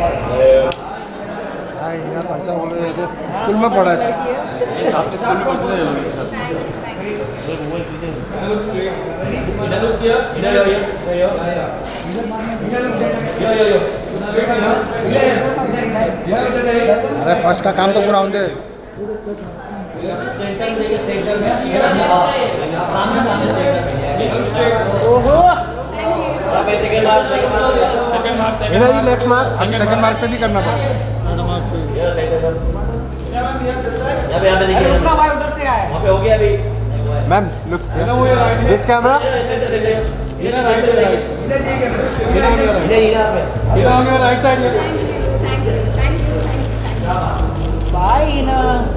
पैसा बोल रहे जैसे स्कूल में पढ़ा है सर। अरे फर्स्ट का काम तो पूरा होंगे। नेक्स्ट मार्क अभी सेकंड मार्क पे नहीं करना पड़ेगा। यहाँ पे देखिए उधर से आया वहाँ पे हो गया अभी। Ma'am look this camera right side. Bye ना।